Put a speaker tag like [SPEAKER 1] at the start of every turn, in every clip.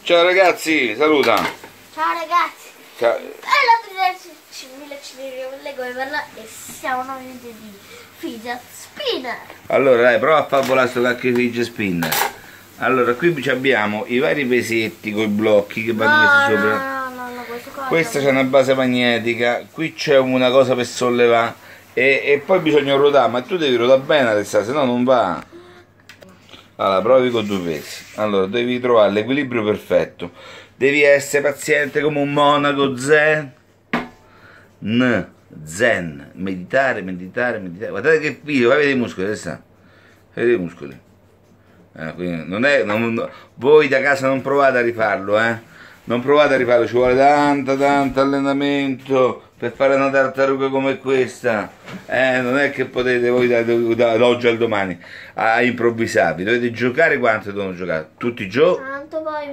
[SPEAKER 1] Ciao ragazzi, saluta.
[SPEAKER 2] Ciao ragazzi.
[SPEAKER 1] Ciao.
[SPEAKER 2] È la 13.000 come parla e siamo nuovamente di fidget spinner.
[SPEAKER 1] Allora dai, prova a far volare sto cacchio di fidget spinner. Allora, qui abbiamo i vari pesetti con i blocchi che vanno messi sopra.
[SPEAKER 2] No,
[SPEAKER 1] Questa c'è una base magnetica, qui c'è una cosa per sollevare e poi bisogna ruotare, ma tu devi ruotare bene adesso, se no non va. Allora, provi con due pesi. Allora, devi trovare l'equilibrio perfetto. Devi essere paziente come un monaco zen. Zen. Meditare. Guardate che video, vai a vedere i muscoli, adesso. Vedete i muscoli. Voi da casa non provate a rifarlo, Non provate a rifarlo, ci vuole tanto allenamento per fare una tartaruga come questa. Non è che potete voi dall'oggi al domani a improvvisarvi. Dovete giocare quanto devono giocare? Tutti i giorni.
[SPEAKER 2] Tanto poi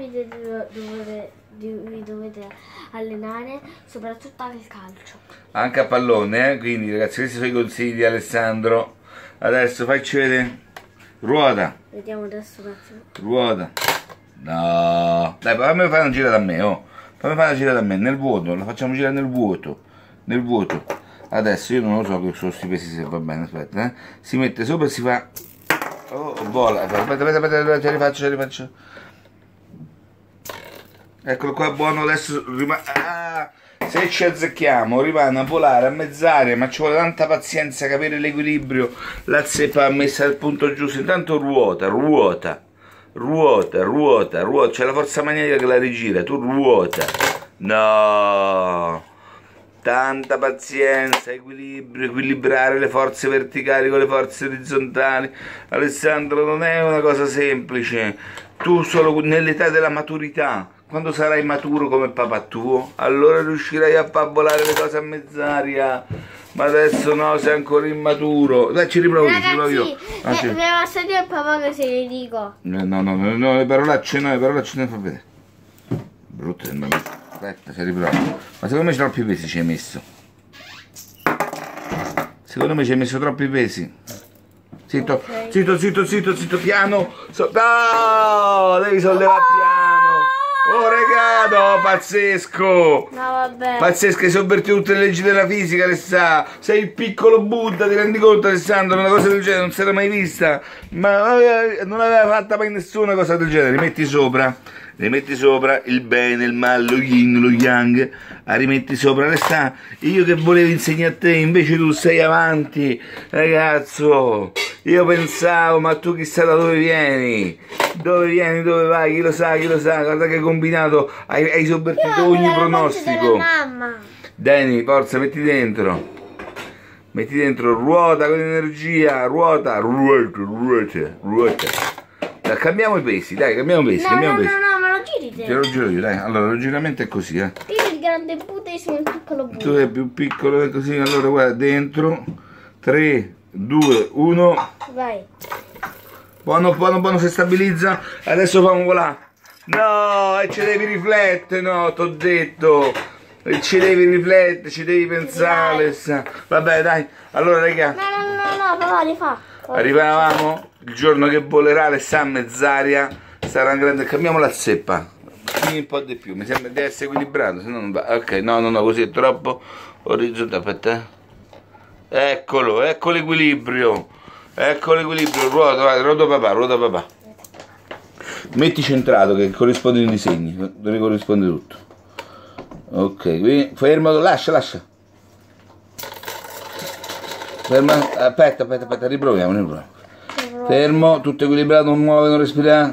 [SPEAKER 2] vi dovete allenare, soprattutto anche il calcio.
[SPEAKER 1] Anche a pallone, Quindi ragazzi, questi sono i consigli di Alessandro. Adesso facci vedere. Ruota.
[SPEAKER 2] Vediamo adesso un attimo.
[SPEAKER 1] Ruota. No. Dai, fammi fare una gira da me, Fammi fare una gira da me, nel vuoto, la facciamo girare nel vuoto. Nel vuoto. Adesso io non lo so che sono sti pesi, se va bene, aspetta, Si mette sopra e si fa. Oh, vola. Aspetta, ce li faccio. Eccolo qua, buono, adesso se ci azzecchiamo rimane a volare a mezz'aria, ma ci vuole tanta pazienza capire l'equilibrio, la zeppa messa al punto giusto. Intanto ruota, c'è la forza magnetica che la rigira, tu ruota. No, tanta pazienza, equilibrare le forze verticali con le forze orizzontali. Alessandro, non è una cosa semplice. Tu solo nell'età della maturità, quando sarai maturo come papà tuo, allora riuscirai a far volare le cose a mezz'aria. Ma adesso no, sei ancora immaturo. Dai, ci riprovo io.
[SPEAKER 2] Mi basta dire a papà che se li dico.
[SPEAKER 1] No, le parolacce ne fa vedere. Brutte, aspetta, ci riprovo. Ma secondo me c'è troppi pesi ci hai messo. Secondo me ci hai messo troppi pesi. Zitto, okay. Zitto, piano. No, devi sollevare piano. Oh regalo, pazzesco!
[SPEAKER 2] No, vabbè.
[SPEAKER 1] Pazzesco, hai sovvertito tutte le leggi della fisica, Alessandro. Sei il piccolo Buddha, ti rendi conto, Alessandro? Una cosa del genere non si era mai vista. Ma non aveva fatta mai nessuna cosa del genere. Rimetti sopra il bene, il male, lo yin, lo yang. Rimetti sopra, Alessandro. Io che volevo insegnare a te, invece tu sei avanti, ragazzo. Io pensavo, ma tu chissà da dove vieni? Dove vai? Chi lo sa? Guarda che combinato, hai sovvertito ogni pronostico.
[SPEAKER 2] Mamma.
[SPEAKER 1] Dani, forza, metti dentro, ruota con energia, ruota. Dai, cambiamo i pesi,
[SPEAKER 2] No, me lo giri te.
[SPEAKER 1] Te lo giro io, dai. Allora, il giramento è così,
[SPEAKER 2] Io il grande Buddha e sono il piccolo Buddha.
[SPEAKER 1] Tu sei più piccolo, è così, allora guarda, dentro, 3, 2, 1.
[SPEAKER 2] Vai.
[SPEAKER 1] Buono, si stabilizza. Adesso famo volare. No, e ci devi riflettere, no, t'ho detto. Ci devi riflettere, ci devi pensare. Vabbè, dai. Allora, raga.
[SPEAKER 2] No, papà, rifà.
[SPEAKER 1] Arrivavamo il giorno che volerà, Alessandro, mezz'aria. Sarà grande. Cambiamo la zeppa. Un po' di più. Mi sembra di essere equilibrato, se no non va. Ok, no, così è troppo orizzontale. Aspetta. Eccolo l'equilibrio. Ruota papà. Metti centrato che corrisponde ai disegni, dove corrisponde tutto. Ok, qui fermo, lascia. Ferma, aspetta, riproviamo. Fermo, tutto equilibrato, non muove, non respirare.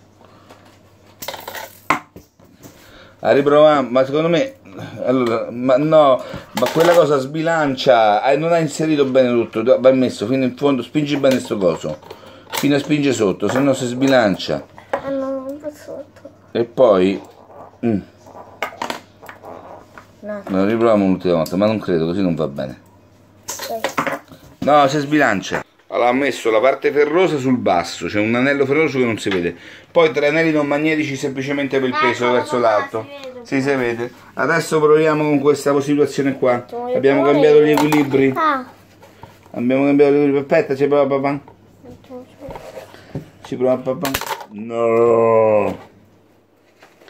[SPEAKER 1] Riproviamo, ma secondo me. Allora, ma quella cosa sbilancia, non hai inserito bene tutto, vai messo fino in fondo, spingi bene sto coso, fino a spinge sotto, se no si sbilancia.
[SPEAKER 2] Non va sotto.
[SPEAKER 1] E poi
[SPEAKER 2] No.
[SPEAKER 1] Riproviamo un'ultima volta, ma non credo, così non va bene. No, si sbilancia. Allora, ha messo la parte ferrosa sul basso, c'è un anello ferroso che non si vede, poi 3 anelli non magnetici semplicemente per il peso verso l'alto. Sì, si vede. Adesso proviamo con questa situazione qua. Abbiamo cambiato gli equilibri. Aspetta, ci prova papà. No.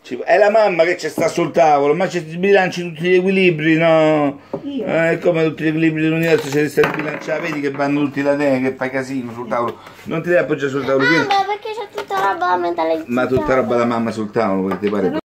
[SPEAKER 1] È la mamma che ci sta sul tavolo, ma ci sbilanci tutti gli equilibri, no? È come tutti gli equilibri dell'universo, se li stai bilanciando, vedi che vanno tutti da te, che fai casino sul tavolo. Non ti devi appoggiare sul tavolo.
[SPEAKER 2] Mamma, perché c'è tutta roba da mettere.
[SPEAKER 1] Ma tutta roba da mamma sul tavolo, che ti pare?